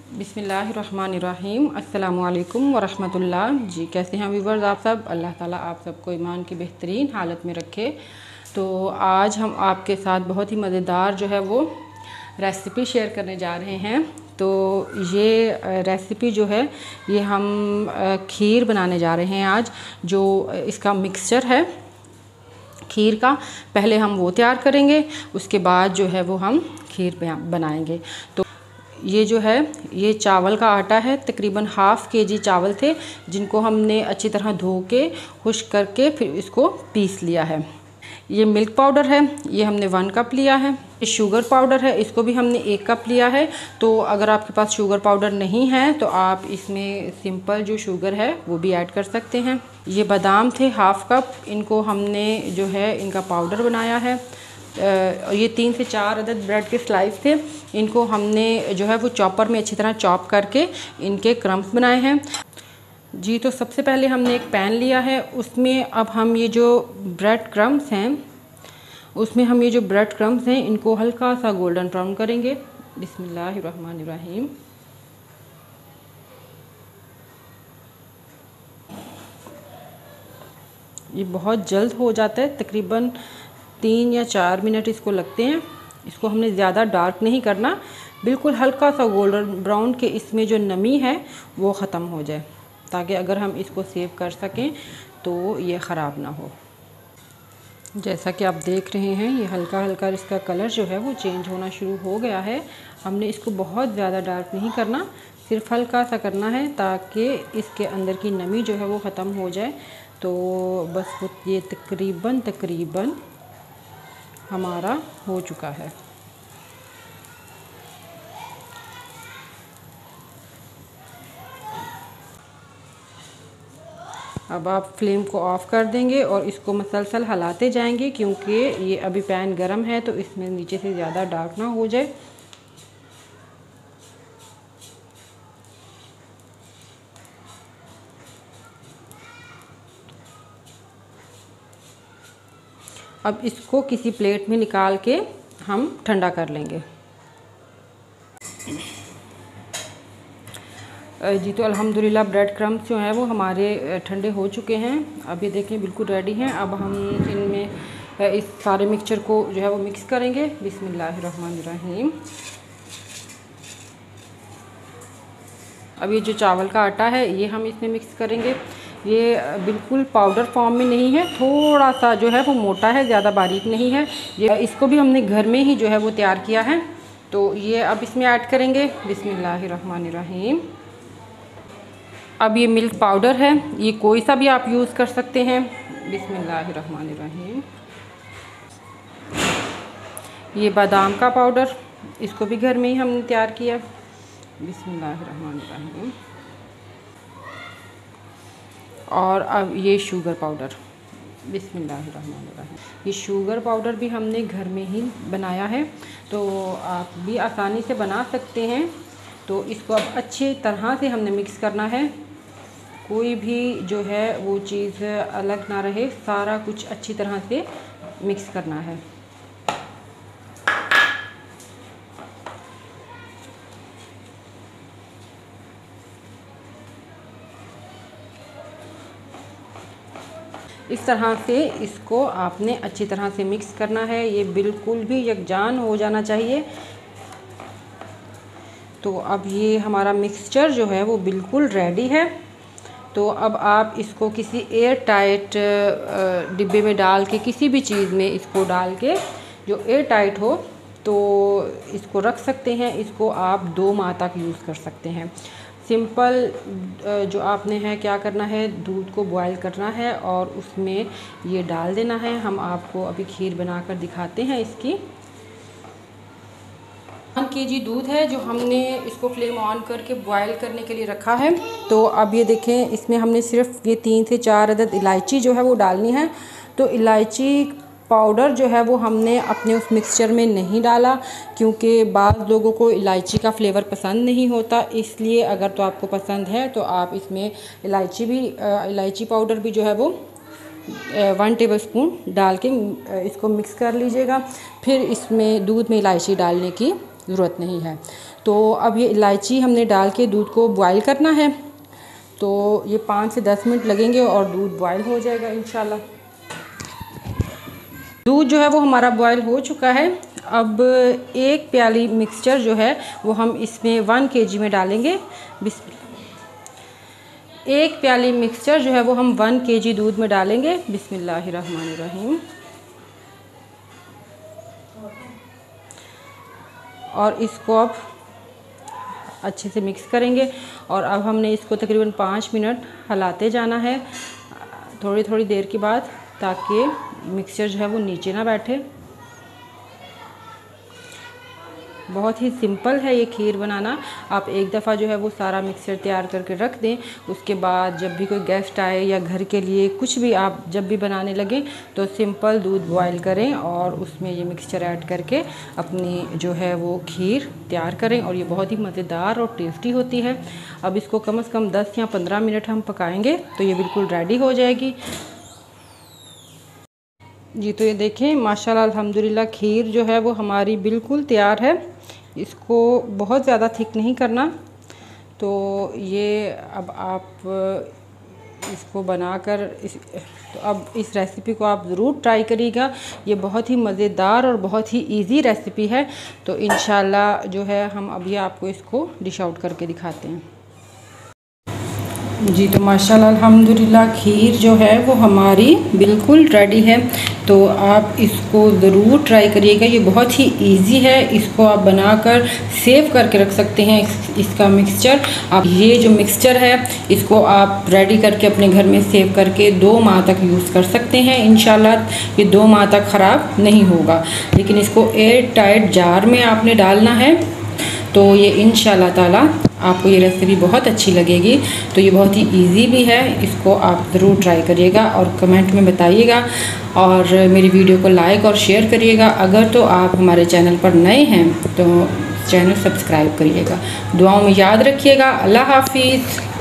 बिस्मिल्लाहिर्रहमानिर्रहीम। अस्सलामुअलैकुम वरहमतुल्लाह। जी कैसे हैं व्यूवर्स आप सब। अल्लाह ताला आप सबको ईमान की बेहतरीन हालत में रखे। तो आज हम आपके साथ बहुत ही मज़ेदार जो है वो रेसिपी शेयर करने जा रहे हैं। तो ये रेसिपी जो है ये हम खीर बनाने जा रहे हैं आज। जो इसका मिक्सचर है खीर का, पहले हम वो तैयार करेंगे, उसके बाद जो है वो हम खीर बनाएंगे। तो ये जो है ये चावल का आटा है, तकरीबन हाफ़ केजी चावल थे जिनको हमने अच्छी तरह धो के खुश्क करके फिर इसको पीस लिया है। ये मिल्क पाउडर है, ये हमने 1 कप लिया है। ये शुगर पाउडर है, इसको भी हमने 1 कप लिया है। तो अगर आपके पास शुगर पाउडर नहीं है तो आप इसमें सिंपल जो शुगर है वो भी ऐड कर सकते हैं। ये बादाम थे 1/2 कप, इनको हमने जो है इनका पाउडर बनाया है। ये 3 से 4 अदद ब्रेड के स्लाइस थे, इनको हमने जो है वो चॉपर में अच्छी तरह चॉप करके इनके क्रम्स बनाए हैं। जी तो सबसे पहले हमने एक पैन लिया है, उसमें अब हम ये जो ब्रेड क्रम्स हैं इनको हल्का सा गोल्डन ब्राउन करेंगे। बिस्मिल्लाहिर्रहमानिर्रहीम। ये बहुत जल्द हो जाता है, तकरीबन 3 या 4 मिनट इसको लगते हैं। इसको हमने ज़्यादा डार्क नहीं करना, बिल्कुल हल्का सा गोल्डन ब्राउन के इसमें जो नमी है वो ख़त्म हो जाए, ताकि अगर हम इसको सेव कर सकें तो ये ख़राब ना हो। जैसा कि आप देख रहे हैं ये हल्का हल्का इसका कलर जो है वो चेंज होना शुरू हो गया है। हमने इसको बहुत ज़्यादा डार्क नहीं करना, सिर्फ हल्का सा करना है ताकि इसके अंदर की नमी जो है वो ख़त्म हो जाए। तो बस ये तकरीबन हमारा हो चुका है। अब आप फ्लेम को ऑफ़ कर देंगे और इसको मसलसल हिलाते जाएंगे, क्योंकि ये अभी पैन गरम है तो इसमें नीचे से ज़्यादा डार्क ना हो जाए। अब इसको किसी प्लेट में निकाल के हम ठंडा कर लेंगे। जी तो अल्हम्दुलिल्लाह ब्रेड क्रम्स जो हैं वो हमारे ठंडे हो चुके हैं। अब ये देखें बिल्कुल रेडी हैं। अब हम इनमें इस सारे मिक्सचर को जो है वो मिक्स करेंगे। बिस्मिल्लाहिर्रहमानिर्रहीम। अब ये जो चावल का आटा है ये हम इसमें मिक्स करेंगे। ये बिल्कुल पाउडर फॉर्म में नहीं है, थोड़ा सा जो है वो मोटा है, ज़्यादा बारीक नहीं है। ये इसको भी हमने घर में ही जो है वो तैयार किया है। तो ये अब इसमें ऐड करेंगे। बिस्मिल्लाहिर्रहमानिर्रहीम। अब ये मिल्क पाउडर है, ये कोई सा भी आप यूज़ कर सकते हैं। बिस्मिल्लाहिर्रहमानिर्रहीम। ये बादाम का पाउडर, इसको भी घर में ही हमने तैयार किया। बिस्मिल्लाहिर्रहमानिर्रहीम। और अब ये शुगर पाउडर। बिस्मिल्लाहिर्रहमानिर्रहीम। ये शुगर पाउडर भी हमने घर में ही बनाया है, तो आप भी आसानी से बना सकते हैं। तो इसको अब अच्छी तरह से हमने मिक्स करना है, कोई भी जो है वो चीज़ अलग ना रहे, सारा कुछ अच्छी तरह से मिक्स करना है। इस तरह से इसको आपने अच्छी तरह से मिक्स करना है, ये बिल्कुल भी यकजान हो जाना चाहिए। तो अब ये हमारा मिक्सचर जो है वो बिल्कुल रेडी है। तो अब आप इसको किसी एयर टाइट डिब्बे में डाल के, किसी भी चीज़ में इसको डाल के जो एयर टाइट हो तो इसको रख सकते हैं। इसको आप 2 माह तक यूज़ कर सकते हैं। सिंपल जो आपने है क्या करना है, दूध को बॉयल करना है और उसमें ये डाल देना है। हम आपको अभी खीर बनाकर दिखाते हैं इसकी। 1 केजी दूध है जो हमने इसको फ्लेम ऑन करके बॉयल करने के लिए रखा है। तो अब ये देखें इसमें हमने सिर्फ ये 3 से 4 अदद इलायची जो है वो डालनी है। तो इलायची पाउडर जो है वो हमने अपने उस मिक्सचर में नहीं डाला, क्योंकि बाज़ लोगों को इलायची का फ्लेवर पसंद नहीं होता। इसलिए अगर तो आपको पसंद है तो आप इसमें इलायची पाउडर भी जो है वो 1 टेबलस्पून डाल के इसको मिक्स कर लीजिएगा। फिर इसमें दूध में इलायची डालने की ज़रूरत नहीं है। तो अब ये इलायची हमने डाल के दूध को बॉयल करना है। तो ये 5 से 10 मिनट लगेंगे और दूध बॉयल हो जाएगा इंशाल्लाह। दूध जो है वो हमारा बॉयल हो चुका है। अब 1 प्याली मिक्सचर जो है वो हम इसमें 1 kg में डालेंगे। 1 प्याली मिक्सचर जो है वो हम 1 kg दूध में डालेंगे। बिस्मिल्लाहिर्रहमानिर्रहीम। और इसको अब अच्छे से मिक्स करेंगे और अब हमने इसको तकरीबन 5 मिनट हिलाते जाना है थोड़ी थोड़ी देर के बाद, ताकि मिक्सचर जो है वो नीचे ना बैठे। बहुत ही सिंपल है ये खीर बनाना। आप एक दफ़ा जो है वो सारा मिक्सचर तैयार करके रख दें। उसके बाद जब भी कोई गेस्ट आए या घर के लिए कुछ भी आप जब भी बनाने लगें तो सिंपल दूध बॉयल करें और उसमें ये मिक्सचर ऐड करके अपनी जो है वो खीर तैयार करें और ये बहुत ही मज़ेदार और टेस्टी होती है। अब इसको कम से कम 10 या 15 मिनट हम पकाएंगे तो ये बिल्कुल रेडी हो जाएगी जी। तो ये देखें माशाल्लाह अल्हम्दुलिल्लाह खीर जो है वो हमारी बिल्कुल तैयार है। इसको बहुत ज़्यादा थिक नहीं करना। तो ये अब आप इसको बनाकर तो अब इस रेसिपी को आप ज़रूर ट्राई करिएगा। ये बहुत ही मज़ेदार और बहुत ही इजी रेसिपी है। तो इंशाल्लाह जो है हम अभी आपको इसको डिश आउट करके दिखाते हैं जी। तो माशाल्लाह अल्हम्दुलिल्लाह खीर जो है वो हमारी बिल्कुल रेडी है। तो आप इसको ज़रूर ट्राई करिएगा। ये बहुत ही इजी है। इसको आप बनाकर सेव करके रख सकते हैं। इसका मिक्सचर आप ये जो मिक्सचर है इसको आप रेडी करके अपने घर में सेव करके 2 माह तक यूज़ कर सकते हैं। इंशाल्लाह ये 2 माह तक ख़राब नहीं होगा। लेकिन इसको एयर टाइट जार में आपने डालना है। तो ये इंशाल्लाह ताला आपको ये रेसिपी बहुत अच्छी लगेगी। तो ये बहुत ही इजी भी है। इसको आप ज़रूर ट्राई करिएगा और कमेंट में बताइएगा और मेरी वीडियो को लाइक और शेयर करिएगा। अगर तो आप हमारे चैनल पर नए हैं तो चैनल सब्सक्राइब करिएगा। दुआओं में याद रखिएगा। अल्लाह हाफिज़।